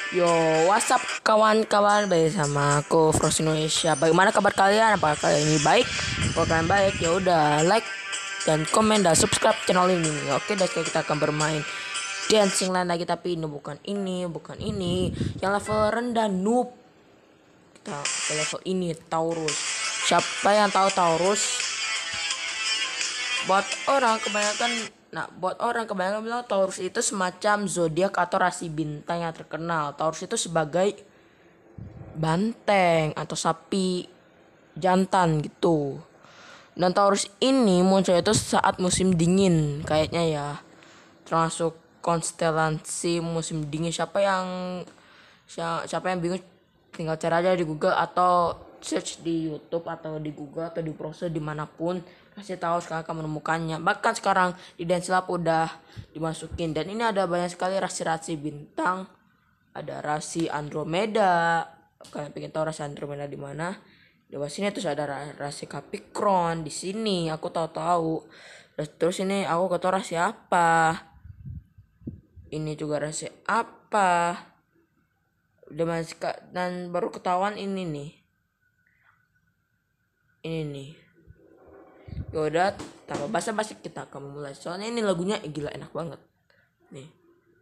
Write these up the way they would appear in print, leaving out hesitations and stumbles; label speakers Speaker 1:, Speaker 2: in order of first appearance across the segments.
Speaker 1: Yo, what's up kawan-kawan, bersama aku Frost Indonesia. Bagaimana kabar kalian? Apakah kalian ini baik? Kalau kalian baik, ya udah like dan komen dan subscribe channel ini. Oke, dan sekarang kita akan bermain Dancing Land lagi, tapi ini bukan ini. Yang level rendah noob. Kita ke level ini Taurus. Siapa yang tahu Taurus? Buat orang kebanyakan bilang Taurus itu semacam zodiak atau rasi bintang yang terkenal. Taurus itu sebagai banteng atau sapi jantan gitu. Dan Taurus ini muncul itu saat musim dingin kayaknya ya. Termasuk konstelasi musim dingin. Siapa yang bingung tinggal cari aja di Google atau search di YouTube atau di Google atau di browser dimanapun, pasti tahu sekarang akan menemukannya. Bahkan sekarang di Dance Lab udah dimasukin, dan ini ada banyak sekali rasi-rasi bintang. Ada rasi Andromeda. Kalian pengen tahu rasi Andromeda di mana? Di bawah sini. Terus ada rasi Capricorn di sini. Aku tahu. Terus ini aku gak tahu rasi apa. Ini juga rasi apa. Dan baru ketahuan ini nih. Yaudah, tanpa basa-basi kita akan mulai. Soalnya ini lagunya gila enak banget. Nih.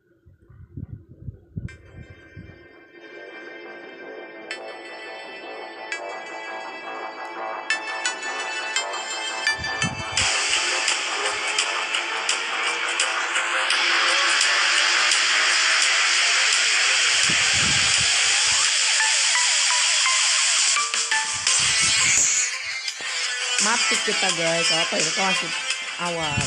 Speaker 1: Mati kita guys, apa ya, kita masih awal.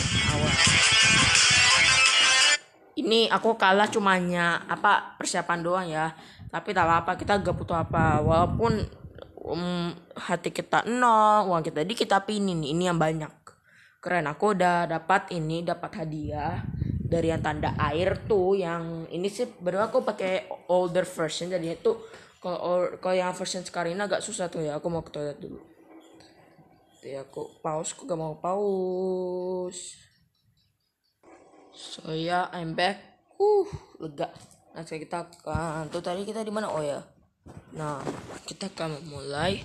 Speaker 1: Ini aku kalah cumanya persiapan doang ya, tapi tak apa-apa, kita gak butuh apa. Walaupun hati kita nol, uang kita dikit, tapi ini yang banyak. Keren, aku udah dapat hadiah dari yang tanda air tuh. Yang ini sih berdua aku pakai older version, jadi itu kalau yang version sekarang ini agak susah tuh ya. Aku mau ke toilet dulu. Ya, aku gak mau pause. So ya, I'm back. Lega. Nah, kita akan tadi kita di mana? Oh ya. Nah, kita akan mulai.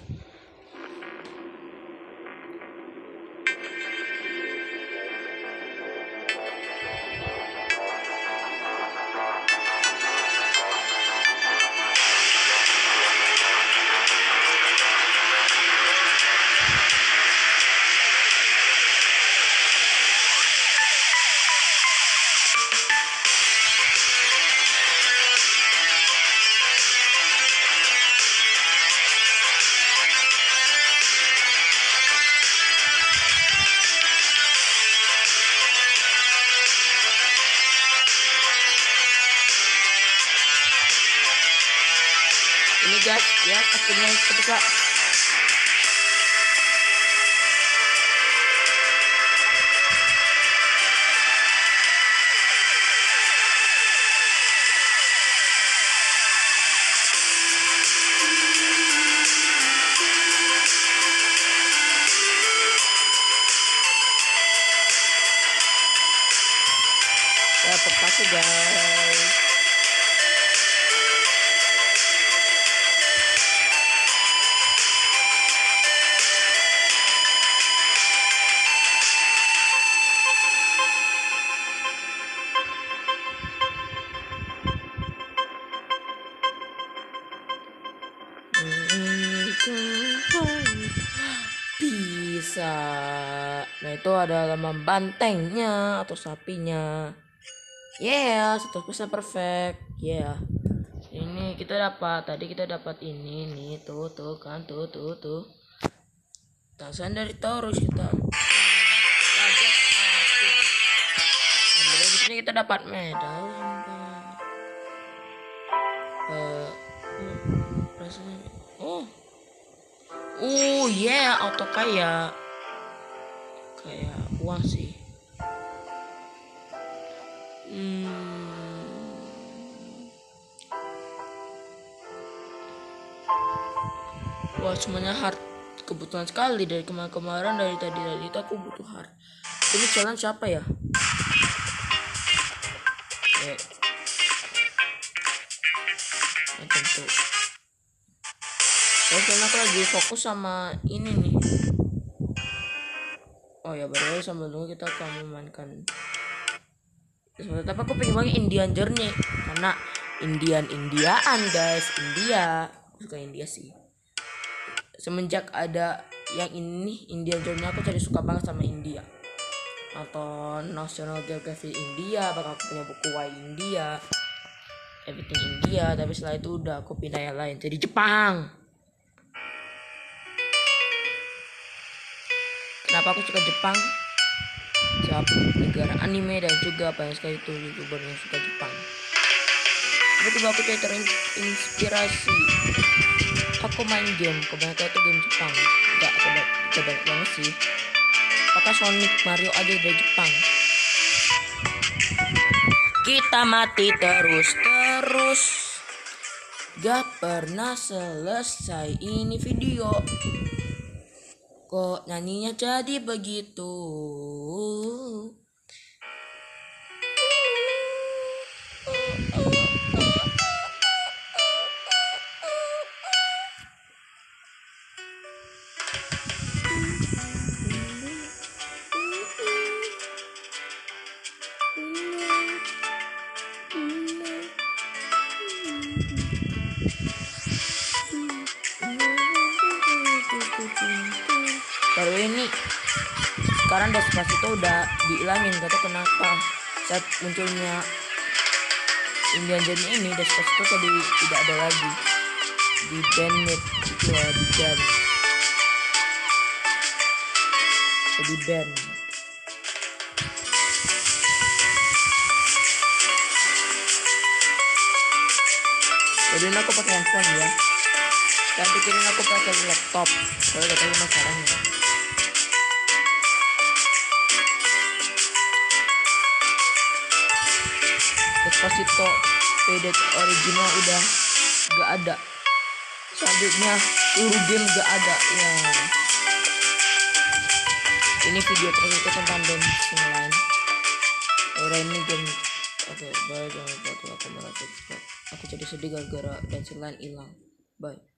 Speaker 1: Ini guys, ya akhirnya ketika ya terpaksa guys. Bisa. Nah, itu adalah membantengnya atau sapinya. 100% perfect. Ini kita dapat ini nih, tuh kan, tuh. Tasan dari Taurus kita. Kaget aku. Kemudian di sini kita dapat medal. Rasanya. Auto kayak uang sih. Wah, semuanya hard. Kebutuhan sekali dari kemarin dari tadi itu aku butuh hard. Ini challenge siapa ya? Nah, tentu. Terus aku lagi fokus sama ini nih. Oh ya, baru sambil nunggu kita akan memainkan. Tapi aku pengen banget Indian Journey karena Indiaan guys, India. Aku suka India sih. Semenjak ada yang ini Indian Journey aku jadi suka banget sama India. Atau National Geographic India, bakal aku punya buku Why India, Everything India. Tapi setelah itu udah aku pindah yang lain jadi Jepang. Kenapa aku suka Jepang? Sebab negara anime dan juga banyak sekali itu youtuber yang suka Jepang. Tiba-tiba aku jadi terinspirasi. Aku main game, kebanyakan itu game Jepang. Gak banyak banget sih. Apakah Sonic, Mario aja dari Jepang. Kita mati terus. Gak pernah selesai ini video. Kok nyanyinya jadi begitu? Baru ini sekarang Despacito udah dihilangin, kata kenapa saat munculnya Indian Journey ini Despacito tadi tidak ada lagi, di band itu lah, di band jadi band. Jadi aku pakai handphone ya, dan pikirin aku pakai laptop kalau gak tahu masalahnya. Despacito faded original udah gak ada, selanjutnya seluruh game gak ada ya. Ini video terus itu tentang dance line. Orang ini game. Oke, bye, jangan lupa aku merasa aku jadi sedih gara-gara dance line hilang. Bye.